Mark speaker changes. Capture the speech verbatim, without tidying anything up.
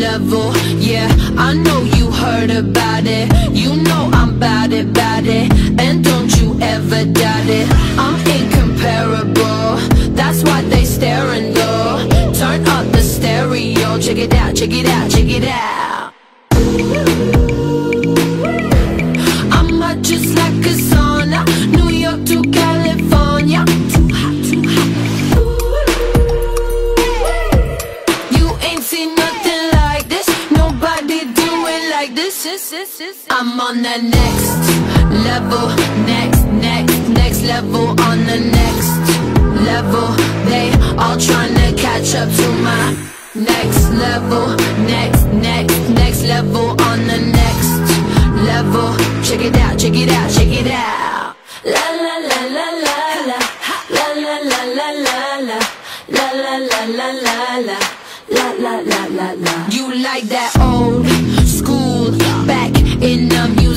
Speaker 1: level. Yeah, I know you heard about it. You know I'm bout it, bout it. And don't you ever doubt it. I'm incomparable, that's why they staring though. Turn up the stereo, check it out, check it out, check it out. I'm hot just like a sauna, New York to California. Too hot, too hot. You ain't seen nothing like this, nobody do it like this. I'm on the next level, next, next, next level, on the next level. They all tryna catch up to my next level, next, next, next level, on the next level. Check it out, check it out, check it out. La la la la la la, la la la la la la, la la la la la la, la la la la la. You like that old school, back in the music?